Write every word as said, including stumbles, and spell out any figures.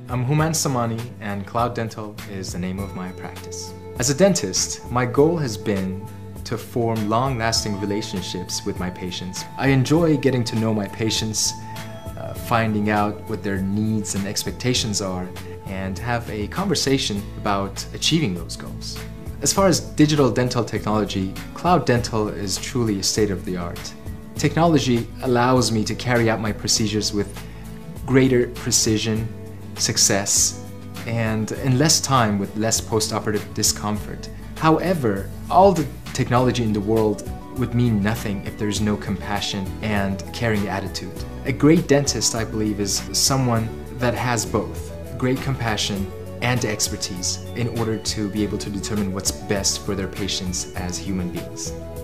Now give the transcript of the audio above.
I'm Human Samani, and Cloud Dental is the name of my practice. As a dentist, my goal has been to form long-lasting relationships with my patients. I enjoy getting to know my patients, uh, finding out what their needs and expectations are, and have a conversation about achieving those goals. As far as digital dental technology, Cloud Dental is truly a state-of-the-art. Technology allows me to carry out my procedures with greater precision, success, and in less time with less post-operative discomfort. However, all the technology in the world would mean nothing if there's no compassion and caring attitude. A great dentist, I believe, is someone that has both great compassion and expertise in order to be able to determine what's best for their patients as human beings.